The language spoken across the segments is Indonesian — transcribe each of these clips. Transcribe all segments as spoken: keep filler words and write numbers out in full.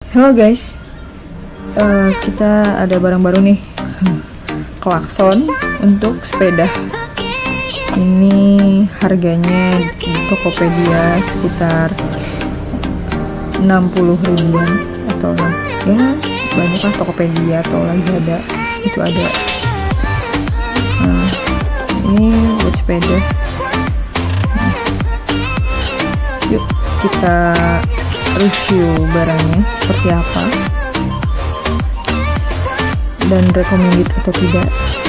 Halo guys, uh, kita ada barang baru nih, klakson untuk sepeda. Ini harganya di Tokopedia sekitar enam puluh ribuan atau ya banyak lah, Tokopedia atau Lazada itu ada. Nah, ini buat sepeda. Nah, yuk kita review barangnya seperti apa dan recommended atau tidak.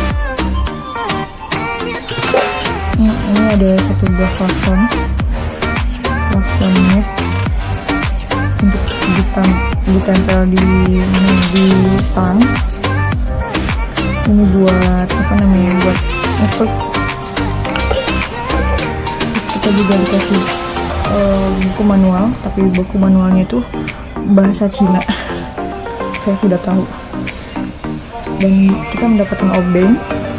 Nah, ini ada satu buah klakson, klaksonnya untuk ditem ditempel di di stang. Ini buat apa namanya, buat efek. Terus kita juga dikasih Uh, buku manual, tapi buku manualnya itu bahasa Cina. Saya tidak tahu. Dan kita mendapatkan obeng.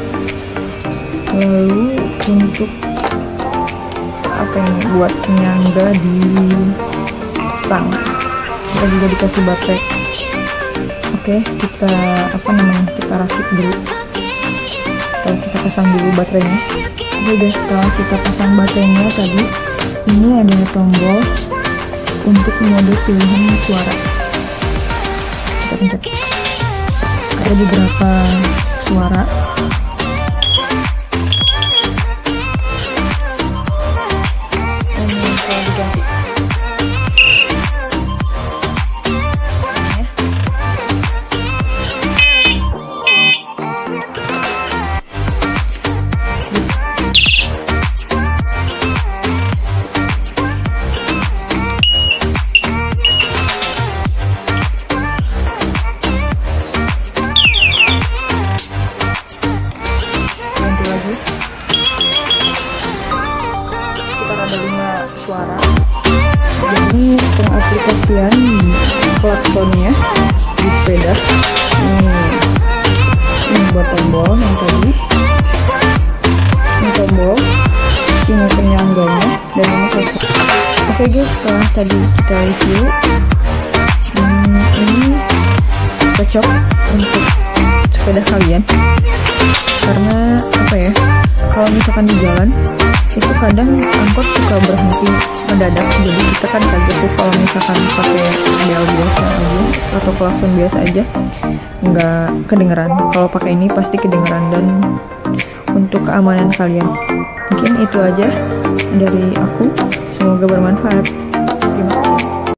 Lalu untuk apa ini, buat penyangga di stang. Kita juga dikasih baterai. Oke, kita apa namanya, kita rasik dulu. Kita, kita pasang dulu baterainya. Oke guys, setelah kita pasang baterainya tadi, ini ada tombol untuk mode pilihan suara. Kita pencet. Ada beberapa suara. Ini kalau diganti. Ada lima suara. Jadi pengaplikasian klaksonnya di sepeda. Ini, ini buat tombol yang tadi. Ini tombol, ini penyangganya, dan ini klakson. Oke guys, setelah tadi kita review, hmm, ini cocok untuk sepeda kalian. Karena apa ya? Kalau misalkan di jalan itu kadang angkot suka berhenti mendadak, jadi kita kan kaget tuh kalau misalkan pakai bel biasa aja atau klakson biasa aja nggak kedengeran. Kalau pakai ini pasti kedengeran. Dan untuk keamanan kalian, mungkin itu aja dari aku, semoga bermanfaat.